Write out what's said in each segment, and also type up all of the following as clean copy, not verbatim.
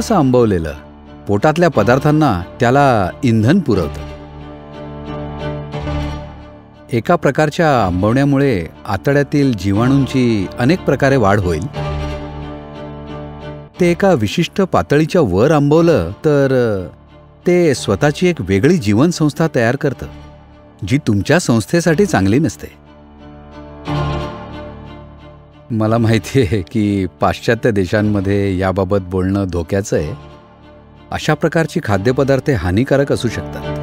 थोडंसं आंबवलेलं पोटातल्या पदार्थांना त्याला इंधन पुरवतं. एका प्रकारच्या आंबवण्यामुळे आतड्यातील जीवाणूंची अनेक प्रकारे वाढ होईल. ते एका विशिष्ट पातळीच्या वर आंबवलं तर ते स्वतःची एक वेगळी जीवनसंस्था तयार करतं, जी तुमच्या संस्थेसाठी चांगली नसते. मला माहिती आहे की पाश्चात्य देशांमध्ये याबाबत बोलणं धोक्याचं आहे. अशा प्रकारची खाद्यपदार्थ हानिकारक असू शकतात.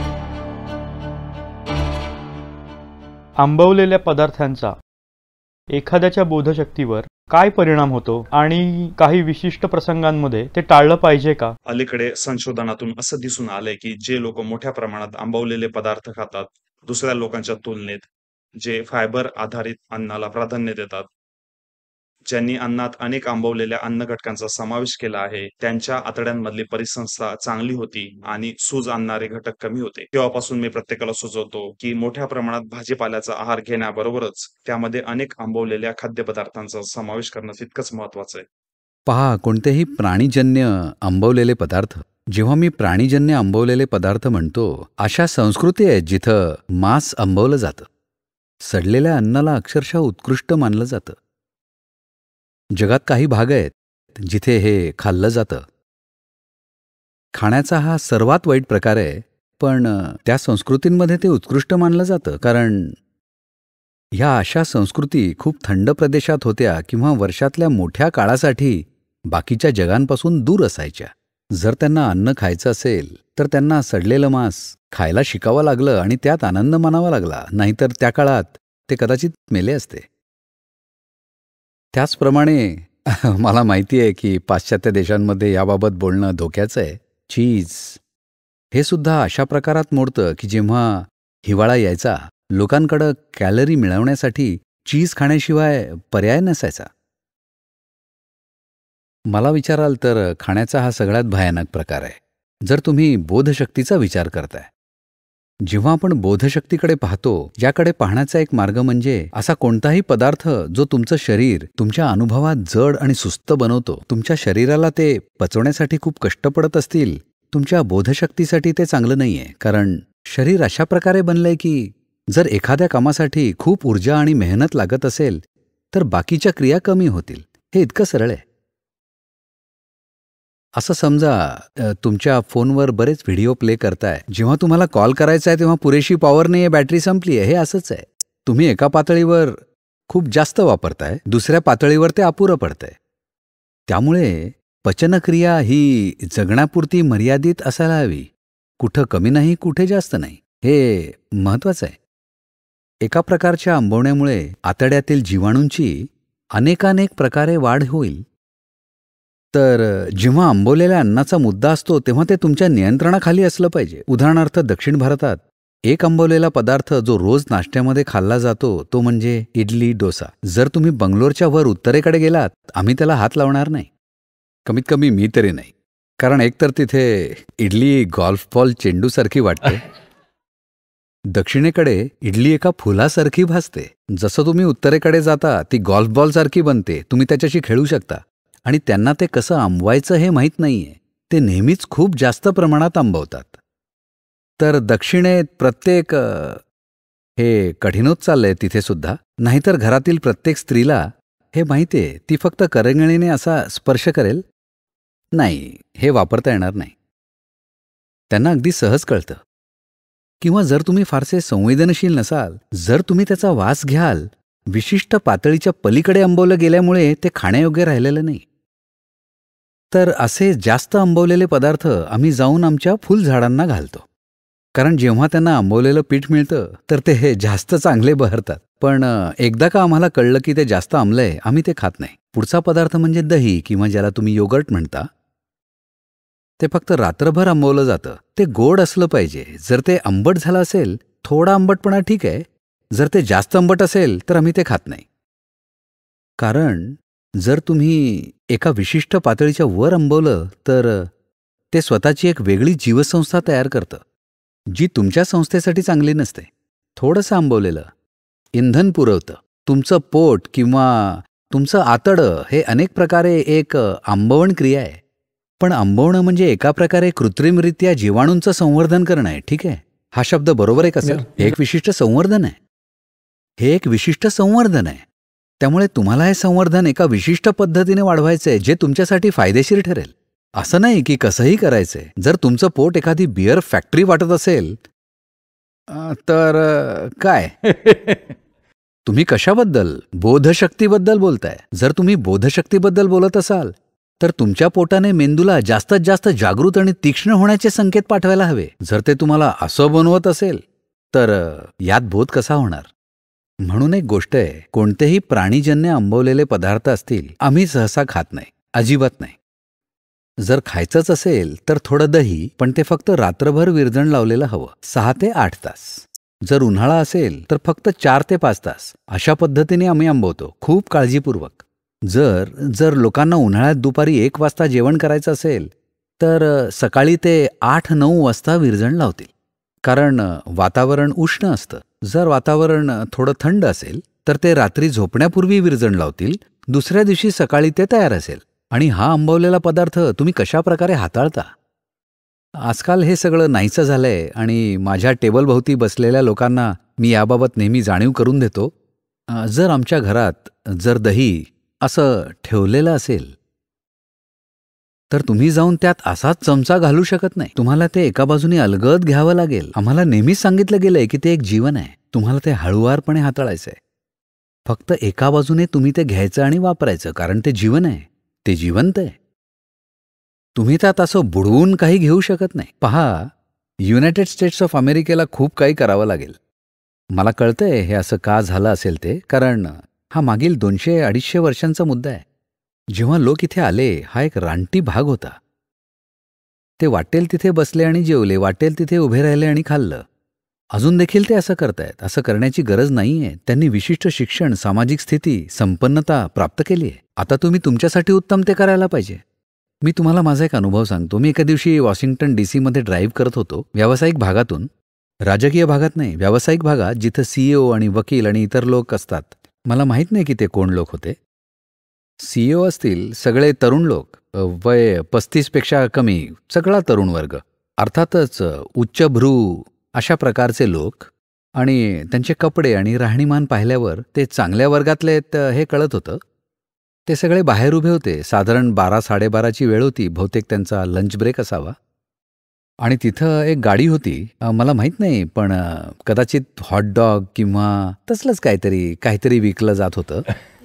आंबवलेल्या पदार्थांचा एखाद्याच्या बोधशक्तीवर काय परिणाम होतो आणि काही विशिष्ट प्रसंगांमध्ये ते टाळलं पाहिजे का? अलीकडे संशोधनातून असं दिसून आलंय की जे लोक मोठ्या प्रमाणात आंबवलेले पदार्थ खातात, दुसऱ्या लोकांच्या तुलनेत, जे फायबर आधारित अन्नाला प्राधान्य देतात, ज्यांनी अन्नात अनेक आंबवलेल्या अन्न घटकांचा समावेश केला आहे, त्यांच्या आतड्यांमधली परिसंस्था चांगली होती आणि सूज आणणारे घटक कमी होते. तेव्हापासून मी प्रत्येकाला सुचवतो की मोठ्या प्रमाणात भाजीपाल्याचा आहार घेण्याबरोबरच त्यामध्ये अनेक आंबवलेल्या खाद्यपदार्थांचा समावेश करणं तितकंच महत्वाचं आहे. पहा, कोणतेही प्राणीजन्य आंबवलेले पदार्थ, जेव्हा मी प्राणीजन्य आंबवलेले पदार्थ म्हणतो, अशा संस्कृती आहेत जिथं मांस आंबवलं जातं. सडलेल्या अन्नाला अक्षरशः उत्कृष्ट मानलं जातं. जगात काही भाग आहेत जिथे हे खाल्लं जातं. खाण्याचा हा सर्वात वाईट प्रकार आहे, पण त्या संस्कृतींमध्ये ते उत्कृष्ट मानलं जातं, कारण ह्या अशा संस्कृती खूप थंड प्रदेशात होत्या किंवा वर्षातल्या मोठ्या काळासाठी बाकीच्या जगांपासून दूर असायच्या. जर त्यांना अन्न खायचं असेल तर त्यांना सडलेलं मांस खायला शिकावं लागलं आणि त्यात आनंद मानावा लागला, नाहीतर त्या काळात ते कदाचित मेले असते. त्याचप्रमाणे मला माहिती आहे की पाश्चात्य देशांमध्ये याबाबत बोलणं धोक्याचं आहे. चीज हे सुद्धा अशा प्रकारात मोडतं की जेव्हा हिवाळा यायचा, लोकांकडं कॅलरी मिळवण्यासाठी चीज खाण्याशिवाय पर्याय नसायचा. मला विचाराल तर खाण्याचा हा सगळ्यात भयानक प्रकार आहे, जर तुम्ही बोधशक्तीचा विचार करताय. जेव्हा आपण बोधशक्तीकडे पाहतो, याकडे पाहण्याचा एक मार्ग म्हणजे असा कोणताही पदार्थ जो तुमचं शरीर तुमच्या अनुभवात जड आणि सुस्त बनवतो. तुमच्या शरीराला ते पचवण्यासाठी खूप कष्ट पडत असतील, तुमच्या बोधशक्तीसाठी ते चांगलं नाहीये. कारण शरीर अशा प्रकारे बनलंय की जर एखाद्या कामासाठी खूप ऊर्जा आणि मेहनत लागत असेल तर बाकीच्या क्रिया कमी होतील. हे इतकं सरळ आहे. असं समजा तुमच्या फोनवर बरेच व्हिडिओ प्ले करताय. जेव्हा तुम्हाला कॉल करायचा आहे तेव्हा पुरेशी पॉवर नाहीये, बॅटरी संपली आहे. हे असंच आहे. तुम्ही एका पातळीवर खूप जास्त वापरताय, दुसऱ्या पातळीवर ते अपुरं पडतंय. त्यामुळे पचनक्रिया ही जगण्यापुरती मर्यादित असायला हवी. कुठं कमी नाही, कुठे जास्त नाही. हे महत्वाचं आहे. एका प्रकारच्या आंबवण्यामुळे आतड्यातील जीवाणूंची अनेकानेक प्रकारे वाढ होईल. तर जेव्हा आंबवलेल्या अन्नाचा मुद्दा असतो तेव्हा ते तुमच्या नियंत्रणाखाली असलं पाहिजे. उदाहरणार्थ, दक्षिण भारतात एक आंबवलेला पदार्थ जो रोज नाश्त्यामध्ये खाल्ला जातो तो म्हणजे इडली डोसा. जर तुम्ही बंगलोरच्या वर उत्तरेकडे गेलात, आम्ही त्याला हात लावणार नाही. कमीत कमी मी तरी नाही. कारण एकतर तिथे इडली गॉल्फ बॉल चेंडूसारखी वाटते. दक्षिणेकडे इडली एका फुलासारखी भासते. जसं तुम्ही उत्तरेकडे जाता ती गॉल्फ बॉलसारखी बनते. तुम्ही त्याच्याशी खेळू शकता. आणि त्यांना ते कसं आंबवायचं हे माहीत नाहीये. ते नेहमीच खूप जास्त प्रमाणात आंबवतात. तर दक्षिणेत प्रत्येक हे कठीण होत चाललंय तिथे सुद्धा. नाहीतर घरातील प्रत्येक स्त्रीला हे माहिती आहे, ती फक्त करंगळीने असा स्पर्श करेल. नाही, हे वापरता येणार नाही. त्यांना अगदी सहज कळतं. किंवा जर तुम्ही फारसे संवेदनशील नसाल, जर तुम्ही त्याचा वास घ्याल, विशिष्ट पातळीच्या पलीकडे आंबवलं गेल्यामुळे ते खाण्यायोग्य राहिलेलं नाही. तर असे जास्त आंबवलेले पदार्थ आम्ही जाऊन आमच्या फुलझाडांना घालतो. कारण जेव्हा त्यांना आंबवलेलं पीठ मिळतं तर ते हे जास्त चांगले बहरतात. पण एकदा का आम्हाला कळलं की ते जास्त आंबलंय, आम्ही ते खात नाही. पुढचा पदार्थ म्हणजे दही, किंवा ज्याला तुम्ही योगर्ट म्हणता. ते फक्त रात्रभर आंबवलं जातं. ते गोड असलं पाहिजे. जर ते आंबट झालं असेल, थोडा आंबटपणा ठीक आहे. जर ते जास्त आंबट असेल तर आम्ही ते खात नाही. कारण जर तुम्ही एका विशिष्ट पातळीच्या वर आंबवलं तर ते स्वतःची एक वेगळी जीवसंस्था तयार करतं, जी तुमच्या संस्थेसाठी चांगली नसते. थोडंसं आंबवलेलं इंधन पुरवतं. तुमचं पोट किंवा तुमचं आतडं हे अनेक प्रकारे एक आंबवण क्रिया आहे. पण आंबवणं म्हणजे एका प्रकारे कृत्रिमरित्या जीवाणूंचं संवर्धन करणं आहे, ठीक आहे? हा शब्द बरोबर आहे का सर? हे एक विशिष्ट संवर्धन आहे. हे एक विशिष्ट संवर्धन आहे. त्यामुळे तुम्हाला हे संवर्धन एका विशिष्ट पद्धतीने वाढवायचं आहे, जे तुमच्यासाठी फायदेशीर ठरेल. असं नाही की कसंही करायचंय. जर तुमचं पोट एखादी बिअर फॅक्टरी वाटत असेल तर काय? तुम्ही कशाबद्दल? बोधशक्तीबद्दल बोलताय. जर तुम्ही बोधशक्तीबद्दल बोलत असाल तर तुमच्या पोटाने मेंदूला जास्तीत जास्त जागृत आणि तीक्ष्ण होण्याचे संकेत पाठवायला हवे. जर ते तुम्हाला असं बनवत असेल तर यात बोध कसा होणार? म्हणून एक गोष्ट आहे, कोणतेही प्राणीजन्य आंबवलेले पदार्थ असतील आम्ही सहसा खात नाही, अजिबात नाही. जर खायचंच असेल तर थोडं दही, पण ते फक्त रात्रभर विरजण लावलेलं हवं, 6 ते 8 तास. जर उन्हाळा असेल तर फक्त 4 ते 5 तास. अशा पद्धतीने आम्ही आंबवतो, खूप काळजीपूर्वक. जर लोकांना उन्हाळ्यात दुपारी 1 वाजता जेवण करायचं असेल तर सकाळी ते 8-9 वाजता विरजण लावतील, कारण वातावरण उष्ण असतं. जर वातावरण थोडं थंड असेल तर ते रात्री झोपण्यापूर्वी विरजण लावतील. दुसऱ्या दिवशी सकाळी ते तयार असेल. आणि हा आंबवलेला पदार्थ तुम्ही कशा प्रकारे हाताळता? आजकाल हे सगळं नाहीसं झालंय आणि माझ्या टेबलभोवती बसलेल्या लोकांना मी याबाबत नेहमी जाणीव करून देतो. जर आमच्या घरात जर दही असं ठेवलेलं असेल तर तुम्ही जाऊन त्यात असाच चमचा घालू शकत नाही. तुम्हाला ते एका बाजूने अलगद घ्यावं लागेल. आम्हाला नेहमीच सांगितलं गेलंय की ते एक जीवन आहे. तुम्हाला ते हळुवारपणे हाताळायचं आहे. फक्त एका बाजूने तुम्ही ते घ्यायचं आणि वापरायचं, कारण ते जीवन आहे, ते जिवंत आहे. तुम्ही त्यात असं बुडवून काही घेऊ शकत नाही. पहा, युनायटेड स्टेट्स ऑफ अमेरिकेला खूप काही करावं लागेल. मला कळतंय हे असं का झालं असेल ते, कारण हा मागील 200-250 वर्षांचा मुद्दा आहे. जेव्हा लोक इथे आले हा एक रानटी भाग होता. ते वाटेल तिथे बसले आणि जेवले, वाटेल तिथे उभे राहिले आणि खाल्लं. अजून देखील ते असं करतायत. असं करण्याची गरज नाहीये. त्यांनी विशिष्ट शिक्षण, सामाजिक स्थिती, संपन्नता प्राप्त केली आहे. आता तुम्ही तुमच्यासाठी उत्तम ते करायला पाहिजे. मी तुम्हाला माझा एक अनुभव सांगतो. मी एका दिवशी वॉशिंग्टन DC मध्ये ड्राईव्ह करत होतो, व्यावसायिक भागातून. राजकीय भागात नाही, व्यावसायिक भागात, जिथं CEO आणि वकील आणि इतर लोक असतात. मला माहीत नाही की ते कोण लोक होते. CEO असतील, सगळे तरुण लोक, वय 35 पेक्षा कमी, सगळा तरुण वर्ग. अर्थातच उच्चभ्रू अशा प्रकारचे लोक. आणि त्यांचे कपडे आणि राहणीमान पाहिल्यावर ते चांगल्या वर्गातले आहेत हे कळत होतं. ते सगळे बाहेर उभे होते. साधारण 12-12:30ची वेळ होती. बहुतेक त्यांचा लंच ब्रेक असावा. आणि तिथं एक गाडी होती. मला माहीत नाही, पण कदाचित हॉटडॉग किंवा तसलंच काहीतरी विकलं जात होतं.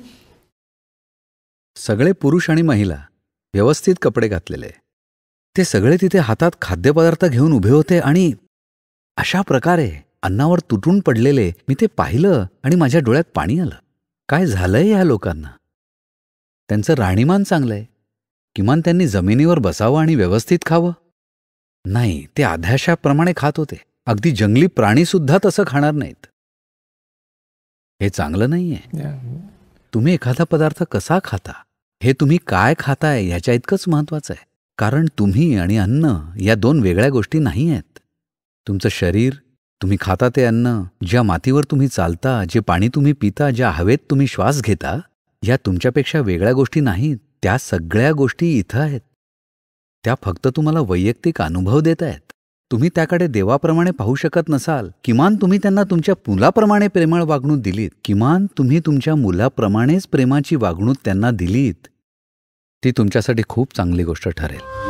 सगळे पुरुष आणि महिला, व्यवस्थित कपडे घातलेले. ते सगळे तिथे हातात खाद्यपदार्थ घेऊन उभे होते आणि अशा प्रकारे अन्नावर तुटून पडलेले मी ते पाहिलं आणि माझ्या डोळ्यात पाणी आलं. काय झालंय या लोकांना? त्यांचं राहणीमान चांगलंय, किमान त्यांनी जमिनीवर बसावं आणि व्यवस्थित खावं. नाही, ते आध्याशाप्रमाणे खात होते. अगदी जंगली प्राणीसुद्धा तसं खाणार नाहीत. हे चांगलं नाहीये. तुम्ही एखादा पदार्थ कसा खाता, हे तुम्ही काय खाताय ह्याच्या इतकंच महत्वाचं आहे. कारण तुम्ही आणि अन्न या 2 वेगळ्या गोष्टी नाही आहेत. तुमचं शरीर, तुम्ही खाता ते अन्न, ज्या मातीवर तुम्ही चालता, जे पाणी तुम्ही पिता, ज्या हवेत तुम्ही श्वास घेता, या तुमच्यापेक्षा वेगळ्या गोष्टी नाहीत. त्या सगळ्या गोष्टी इथं आहेत. त्या फक्त तुम्हाला वैयक्तिक अनुभव देत आहेत. तुम्ही त्याकडे देवाप्रमाणे पाहू शकत नसाल, किमान तुम्ही त्यांना तुमच्या मुलाप्रमाणे प्रेमळ वागणूक दिलीत, किमान तुम्ही तुमच्या मुलाप्रमाणेच प्रेमाची वागणूक त्यांना दिलीत, ती तुमच्यासाठी खूप चांगली गोष्ट ठरेल.